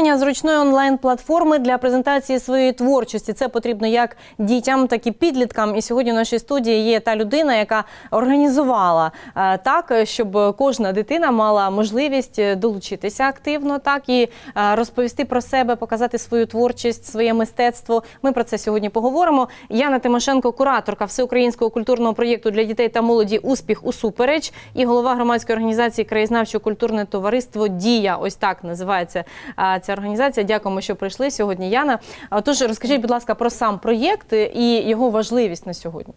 створення зручної онлайн-платформи для презентації своєї творчості. Це потрібно як дітям, так і підліткам. І сьогодні в нашій студії є та людина, яка організувала так, щоб кожна дитина мала можливість долучитися активно, так, і розповісти про себе, показати свою творчість, своє мистецтво. Ми про це сьогодні поговоримо. Яна Тимошенко, кураторка Всеукраїнського культурного проєкту для дітей та молоді «Успіх усупереч» і голова громадської організації «Краєзнавчо-культурне товариство Дія». Ось так називається ця організація. Дякуємо, що прийшли сьогодні, Яна. Тож розкажіть, будь ласка, про сам проєкт і його важливість на сьогодні.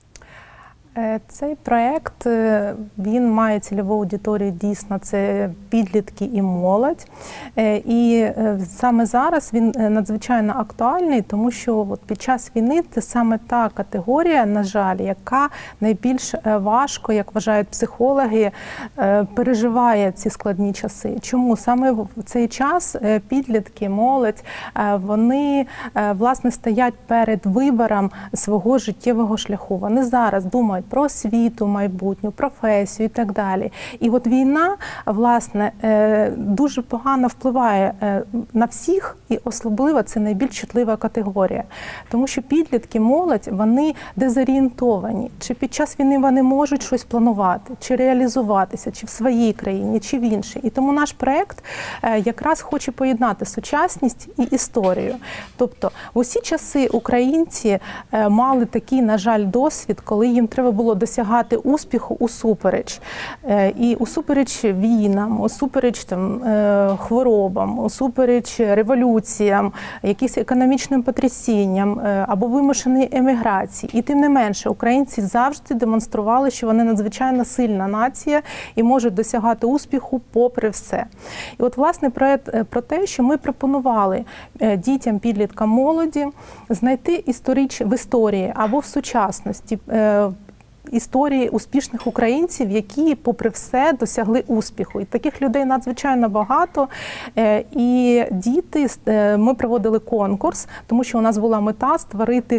Цей проєкт, він має цільову аудиторію, дійсно, це підлітки і молодь. І саме зараз він надзвичайно актуальний, тому що під час війни це саме та категорія, на жаль, яка найбільш важко, як вважають психологи, переживає ці складні часи. Чому? Саме в цей час підлітки, молодь, вони, власне, стоять перед вибором свого життєвого шляху. Вони зараз думають про освіту, майбутню, професію і так далі. І от війна, власне, дуже погано впливає на всіх, і особливо це найбільш чутлива категорія. Тому що підлітки, молодь, вони дезорієнтовані. Чи під час війни вони можуть щось планувати, чи реалізуватися, чи в своїй країні, чи в іншій. І тому наш проєкт якраз хоче поєднати сучасність і історію. Тобто в усі часи українці мали такий, на жаль, досвід, коли їм треба було досягати успіху усупереч. І усупереч війнам, усупереч хворобам, усупереч революціям, якимось економічним потрясінням або вимушеній еміграції. І тим не менше, українці завжди демонстрували, що вони надзвичайно сильна нація і можуть досягати успіху попри все. І от, власне, про те, що ми пропонували дітям, підліткам, молоді знайти в історії або в сучасності історії успішних українців, які, попри все, досягли успіху. І таких людей надзвичайно багато. І діти, ми проводили конкурс, тому що у нас була мета створити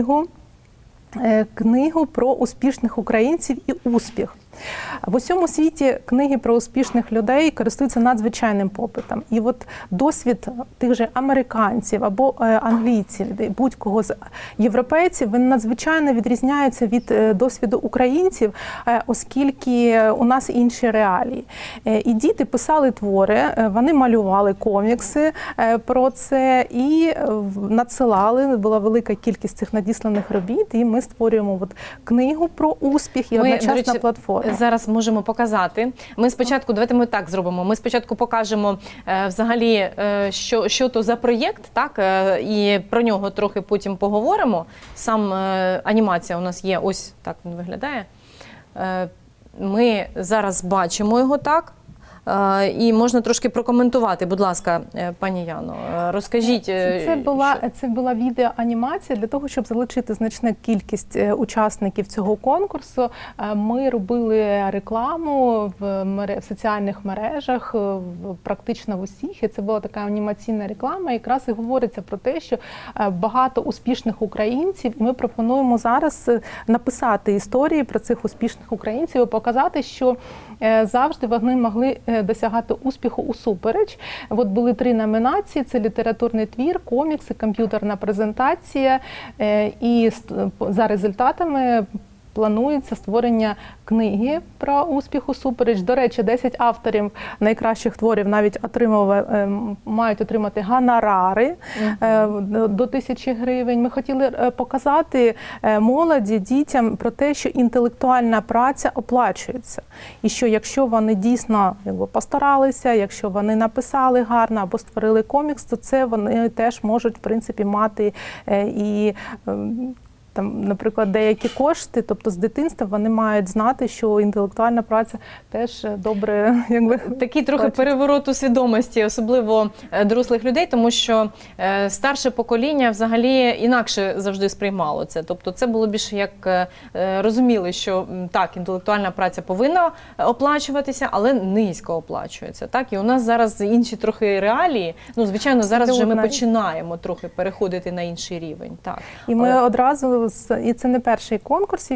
книгу про успішних українців і успіх. В усьому світі книги про успішних людей користуються надзвичайним попитом. І от досвід тих же американців або англійців, будь-кого з європейців, він надзвичайно відрізняється від досвіду українців, оскільки у нас інші реалії. І діти писали твори, вони малювали комікси про це і надсилали. Була велика кількість цих надісланих робіт, і ми створюємо книгу про успіх і одночасна платформа. Зараз можемо показати. Ми спочатку, давайте ми так зробимо, ми спочатку покажемо взагалі, що то за проєкт, так, і про нього трохи потім поговоримо. Сам анімація у нас є, ось так він виглядає. Ми зараз бачимо його так. І можна трошки прокоментувати, будь ласка, пані Яно, розкажіть. Це була відеоанімація для того, щоб залучити значну кількість учасників цього конкурсу. Ми робили рекламу в соціальних мережах, практично в усіх, і це була така анімаційна реклама. Якраз і говориться про те, що багато успішних українців, і ми пропонуємо зараз написати історії про цих успішних українців і показати, що завжди вони могли досягати успіху усупереч. От були 3 номінації: це літературний твір, комікси, комп'ютерна презентація. І за результатами планується створення книги про успіх усупереч. До речі, 10 авторів найкращих творів навіть мають отримати гонорари до 1000 гривень. Ми хотіли показати молоді, дітям про те, що інтелектуальна праця оплачується. І що якщо вони дійсно постаралися, якщо вони написали гарно або створили комікс, то це вони теж можуть, в принципі, мати і наприклад, деякі кошти, тобто з дитинства вони мають знати, що інтелектуальна праця теж добре, Такий трохи переворот у свідомості, особливо дорослих людей, тому що старше покоління взагалі інакше завжди сприймало це. Тобто це було більше як розуміли, що так, інтелектуальна праця повинна оплачуватися, але низько оплачується. Так? І у нас зараз інші трохи реалії. Ну, звичайно, зараз вже ми починаємо трохи переходити на інший рівень. Так. І ми одразу і це не перший конкурс,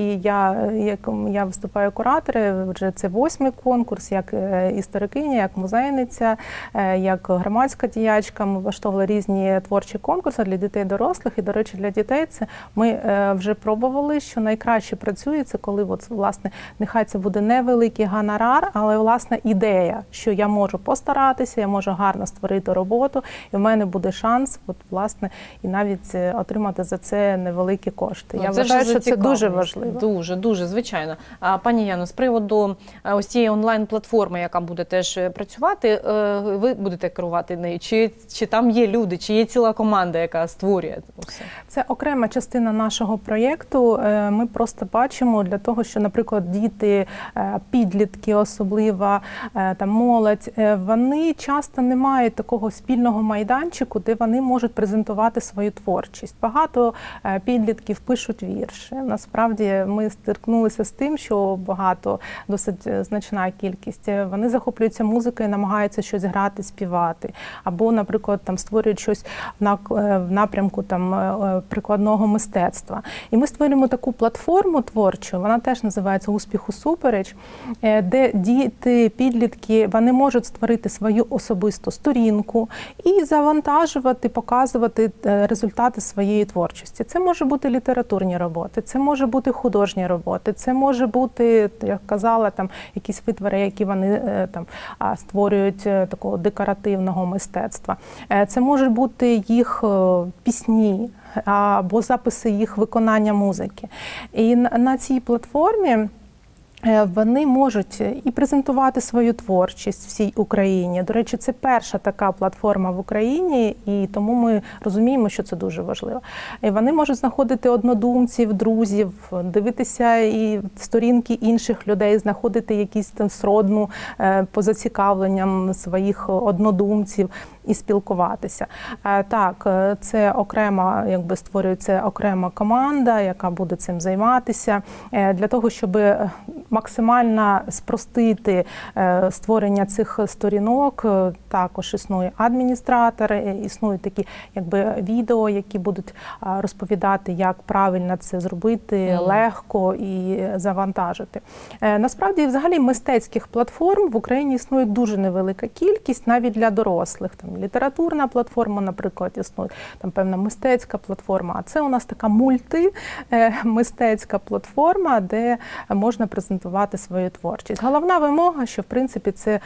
яким я виступаю куратором, вже це 8-й конкурс, як історикиня, як музейниця, як громадська діячка. Ми влаштовували різні творчі конкурси для дітей і дорослих. І, до речі, для дітей це ми вже пробували, що найкраще працює, це коли, власне, нехай це буде невеликий гонорар, але, власне, ідея, що я можу постаратися, я можу гарно створити роботу, і в мене буде шанс, власне, і навіть отримати за це невеликі кошти. Я вважаю, що це дуже важливо. Дуже, звичайно. Пані Яно, з приводу ось цієї онлайн-платформи, яка буде теж працювати, ви будете керувати нею? Чи там є люди, чи є ціла команда, яка створює все? Це окрема частина нашого проєкту. Ми просто бачимо для того, що, наприклад, діти, підлітки особливо, там, молодь, вони часто не мають такого спільного майданчику, де вони можуть презентувати свою творчість. Багато підлітків пишуть вірші. Насправді ми стикнулися з тим, що досить значна кількість, вони захоплюються музикою, намагаються щось грати, співати. Або, наприклад, там створюють щось в напрямку там прикладного мистецтва. І ми створюємо таку платформу творчу, вона теж називається «Успіх усупереч», де діти, підлітки, вони можуть створити свою особисту сторінку і завантажувати, показувати результати своєї творчості. Це може бути літературні роботи, це може бути художні роботи, це може бути, як казала, там якісь витвори, які вони там створюють такого декоративного мистецтва. Це можуть бути їх пісні або записи їх виконання музики. І на цій платформі вони можуть і презентувати свою творчість всій Україні. До речі, це перша така платформа в Україні, і тому ми розуміємо, що це дуже важливо. І вони можуть знаходити однодумців, друзів, дивитися і сторінки інших людей, знаходити якісь там сродну по зацікавленням своїх однодумців і спілкуватися. Так, це окрема, створюється окрема команда, яка буде цим займатися, для того, щоб максимально спростити створення цих сторінок. Також існує адміністратор, існують такі відео, які будуть розповідати, як правильно це зробити, легко і завантажити. Насправді, взагалі, мистецьких платформ в Україні існує дуже невелика кількість, навіть для дорослих. Там літературна платформа, наприклад, існує, там певна мистецька платформа, а це у нас така мультимистецька платформа, де можна презентувати свою творчість. Головна вимога, що, в принципі, це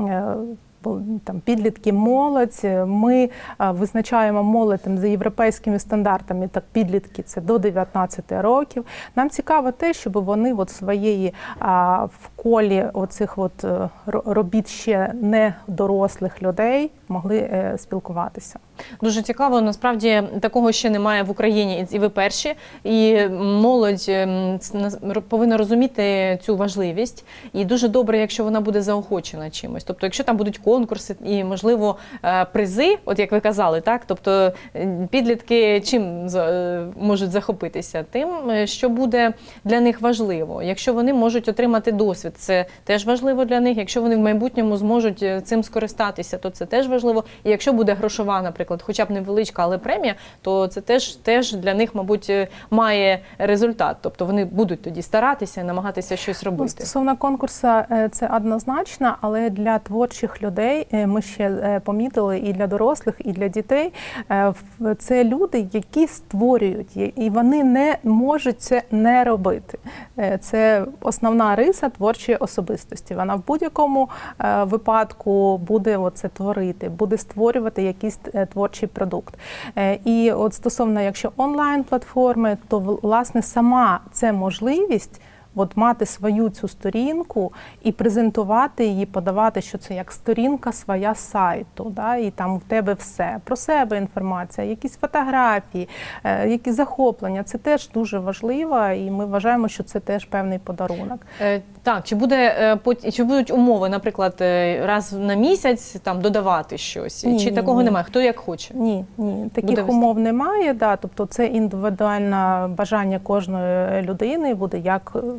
там підлітки, молодь. Ми визначаємо молодь за європейськими стандартами, так підлітки це до 19 років. Нам цікаво те, щоб вони в своєї в колі оцих робіт ще не дорослих людей могли спілкуватися. Дуже цікаво, насправді такого ще немає в Україні, і ви перші, і молодь повинна розуміти цю важливість, і дуже добре, якщо вона буде заохочена чимось. Тобто, якщо там будуть конкурси і, можливо, призи, от як ви казали, так? Тобто підлітки чим можуть захопитися? Тим, що буде для них важливо. Якщо вони можуть отримати досвід, це теж важливо для них. Якщо вони в майбутньому зможуть цим скористатися, то це теж важливо. І якщо буде грошова, наприклад, хоча б невеличка, але премія, то це теж для них, мабуть, має результат. Тобто вони будуть тоді старатися і намагатися щось робити. Стосовно конкурсу, це однозначно, але для творчих людей ми ще помітили і для дорослих, і для дітей. Це люди, які створюють, і вони не можуть це не робити. Це основна риса творчої особистості. Вона в будь-якому випадку буде це творити, буде створювати якийсь творчий продукт. І от стосовно, якщо онлайн-платформи, то, власне, сама це можливість мати свою цю сторінку і презентувати її, подавати, що це як сторінка своя сайту, да? І там в тебе все, про себе інформація, якісь фотографії, якісь захоплення. Це теж дуже важливо, і ми вважаємо, що це теж певний подарунок. Так, чи будуть умови, наприклад, раз на місяць там додавати щось? Чи такого немає? Хто як хоче? Ні. Таких умов немає, да. Тобто це індивідуальне бажання кожної людини буде, як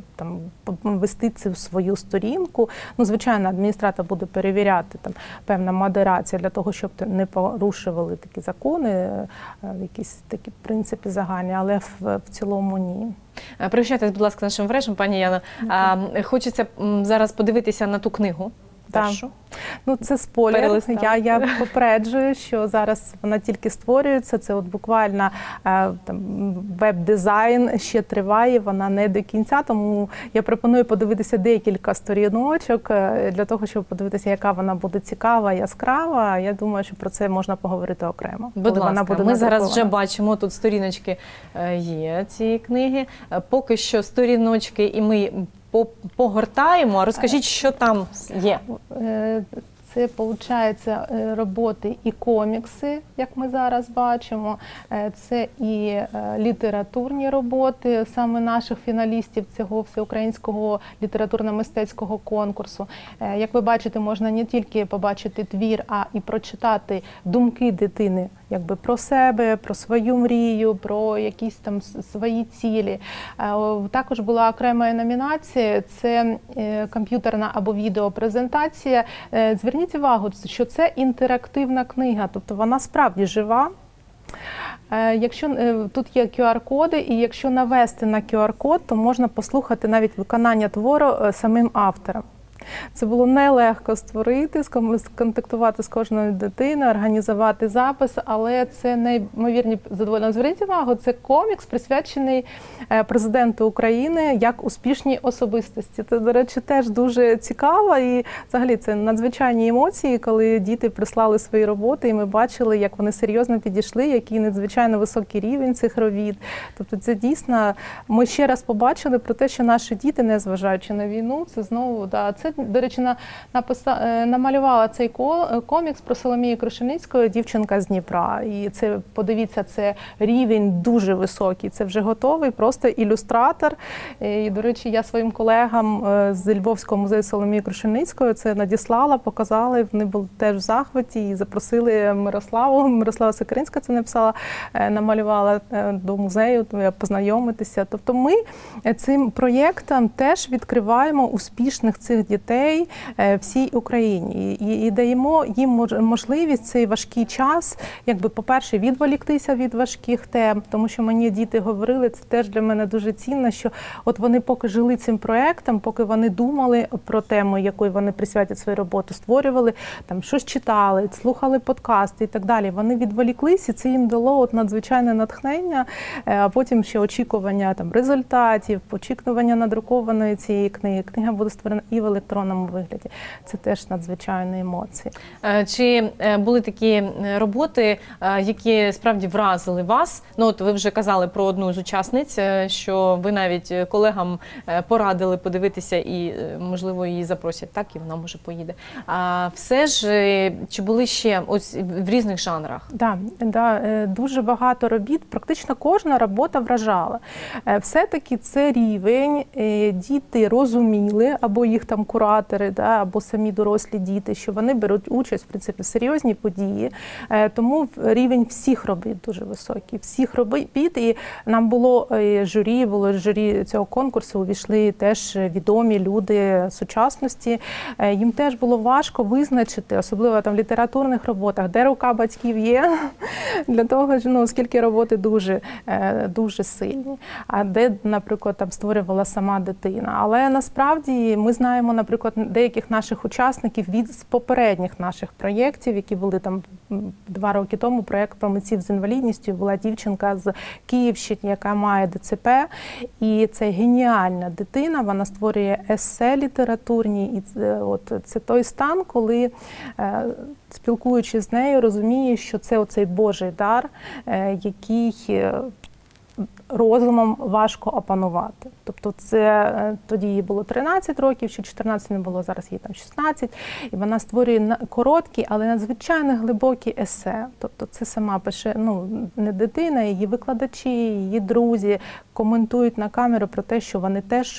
там вести цю свою сторінку. Ну, звичайно, адміністратор буде перевіряти, там певна модерація для того, щоб не порушували такі закони, якісь такі принципи загальні, але в цілому ні. Прощайтесь, будь ласка, нашим мережам, пані Яно. Хочеться зараз подивитися на ту книгу. Першу. Ну, це спойлер. Я попереджую, що зараз вона тільки створюється. Це от буквально веб-дизайн ще триває, вона не до кінця, тому я пропоную подивитися декілька сторіночок для того, щоб подивитися, яка вона буде цікава, яскрава. Я думаю, що про це можна поговорити окремо. Будь ласка, ми зараз вже бачимо, тут сторіночки є цієї книги. Поки що сторіночки і ми погортаємо. Розкажіть, що там є. Це, виходить, роботи і комікси, як ми зараз бачимо. Це і літературні роботи, саме наших фіналістів цього всеукраїнського літературно-мистецького конкурсу. Як ви бачите, можна не тільки побачити твір, а і прочитати думки дитини, якби про себе, про свою мрію, про якісь там свої цілі. Також була окрема номінація, це комп'ютерна або відеопрезентація. Зверніть увагу, що це інтерактивна книга, тобто вона справді жива. Якщо тут є QR-коди, і якщо навести на QR-код, то можна послухати навіть виконання твору самим автором. Це було нелегко створити, сконтактувати з кожною дитиною, організувати запис, але це неймовірні задоволення. Зверніть увагу, це комікс, присвячений президенту України як успішній особистості. Це, до речі, теж дуже цікаво і взагалі це надзвичайні емоції, коли діти прислали свої роботи і ми бачили, як вони серйозно підійшли, який надзвичайно високий рівень цих робіт. Тобто це дійсно, ми ще раз побачили про те, що наші діти, незважаючи на війну, це знову, це, до речі, намалювала цей комікс про Соломію Крушельницьку, дівчинка з Дніпра. І це, подивіться, це рівень дуже високий. Це вже готовий, просто ілюстратор. І, до речі, я своїм колегам з Львовського музею Соломії Крушельницької це надіслала, показала, вони були теж в захваті і запросили Мирослава Сокиринська це написала, намалювала до музею, познайомитися. Тобто ми цим проєктом теж відкриваємо успішних цих дітей всій Україні і даємо їм можливість цей важкий час, якби, по-перше, відволіктися від важких тем, тому що мені діти говорили, це теж для мене дуже цінно, що от вони поки жили цим проєктом, поки вони думали про тему, якої вони присвятять свою роботу, створювали, там щось читали, слухали подкасти і так далі, вони відволіклися, і це їм дало от надзвичайне натхнення, а потім ще очікування там результатів, очікування надрукованої цієї книги. Книга буде створена і в електронному вигляді. Це теж надзвичайні емоції. Чи були такі роботи, які справді вразили вас? Ну, от ви вже казали про одну з учасниць, що ви навіть колегам порадили подивитися і, можливо, її запросять, так, і вона, може, поїде. А все ж, чи були ще ось в різних жанрах? Так, дуже багато робіт, практично кожна робота вражала. Все-таки це рівень, діти розуміли, або їх там куратори, або самі дорослі діти, що вони беруть участь, в принципі, в серйозній події. Тому рівень всіх робіт дуже високий. Всіх робіт. І нам було журі цього конкурсу, увійшли теж відомі люди сучасності. Їм теж було важко визначити, особливо там в літературних роботах, де рука батьків є, для того, оскільки роботи дуже сильні, а де, наприклад, там створювала сама дитина. Але насправді ми знаємо, наприклад, деяких наших учасників з попередніх наших проєктів, які були там 2 роки тому, проєкт про митців з інвалідністю, була дівчинка з Київщини, яка має ДЦП, і це геніальна дитина, вона створює есе літературні, і це той стан, коли, спілкуючись з нею, розумієш, що це оцей Божий дар, який розумом важко опанувати. Тобто це тоді їй було 13 років, чи 14 не було, зараз їй там 16, і вона створює короткі, але надзвичайно глибокі есе. Тобто це сама пише, не дитина, її викладачі, її друзі коментують на камеру про те, що вони теж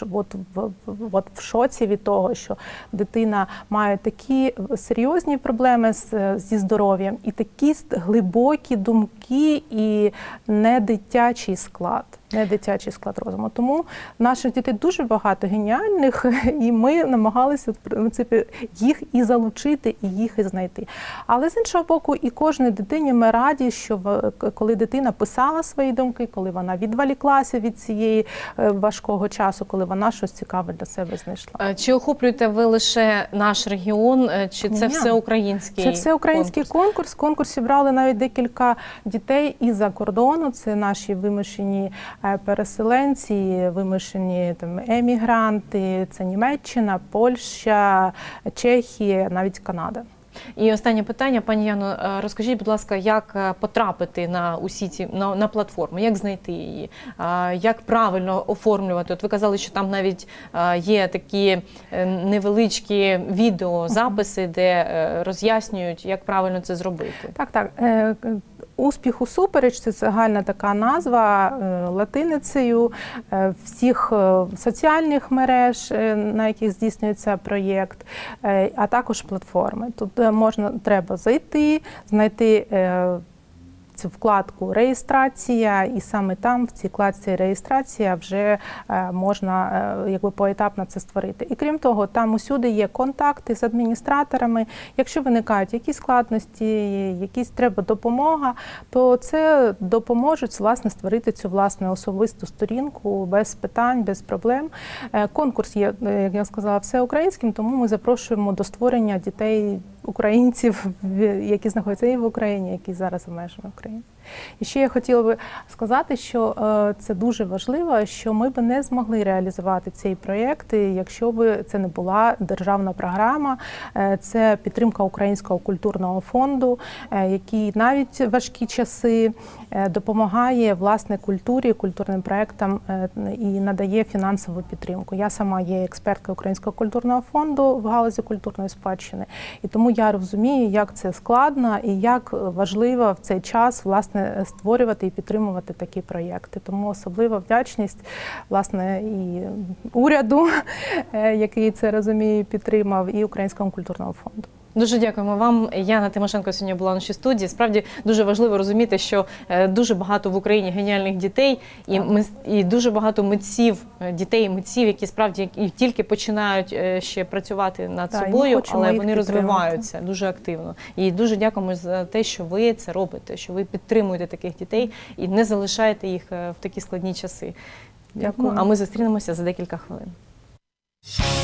в шоці від того, що дитина має такі серйозні проблеми зі здоров'ям і такі глибокі думки і не дитячий склад. не дитячий склад розуму. Тому наших дітей дуже багато геніальних, і ми намагалися, в принципі, їх і залучити, і їх і знайти. Але з іншого боку, і кожній дитині ми раді, що коли дитина писала свої думки, коли вона відволіклася від цієї важкого часу, коли вона щось цікаве для себе знайшла. Чи охоплюєте ви лише наш регіон, чи це всеукраїнський конкурс? Це всеукраїнський конкурс. В конкурсі брали навіть декілька дітей із-за кордону. Це наші вимушені переселенці, вимушені емігранти, це Німеччина, Польща, Чехія, навіть Канада. І останнє питання, пані Яно, розкажіть, будь ласка, як потрапити на усі ці на платформу, як знайти її, як правильно оформлювати? От ви казали, що там навіть є такі невеличкі відеозаписи, де роз'яснюють, як правильно це зробити. Так. «Успіх усупереч» – це загальна така назва латиницею всіх соціальних мереж, на яких здійснюється проєкт, а також платформи. Тут треба зайти, знайти цю вкладку «Реєстрація», і саме там, в цій вкладці «Реєстрація», вже можна поетапно це створити. І крім того, там усюди є контакти з адміністраторами. Якщо виникають якісь складності, якісь треба допомога, то це допоможуть, власне, створити цю власну особисту сторінку без питань, без проблем. Конкурс є, як я сказала, всеукраїнським, тому ми запрошуємо до створення дітей українців, які знаходяться і в Україні, які зараз в межах України. І ще я хотіла би сказати, що це дуже важливо, що ми б не змогли реалізувати цей проєкт, якщо б це не була державна програма. Це підтримка Українського культурного фонду, який навіть в важкі часи допомагає, власне, культурі, культурним проєктам і надає фінансову підтримку. Я сама є експерткою Українського культурного фонду в галузі культурної спадщини, і тому я розумію, як це складно і як важливо в цей час, власне, створювати і підтримувати такі проєкти. Тому особлива вдячність, власне, і уряду, який це розуміє, підтримав, і Українському культурному фонду. Дуже дякуємо вам. Яна Тимошенко сьогодні була в нашій студії. Справді дуже важливо розуміти, що дуже багато в Україні геніальних дітей і дуже багато митців, дітей і митців, які справді і тільки починають ще працювати над собою, але вони розвиваються дуже активно. І дуже дякуємо за те, що ви це робите, що ви підтримуєте таких дітей і не залишаєте їх в такі складні часи. Дякую. А ми зустрінемося за декілька хвилин.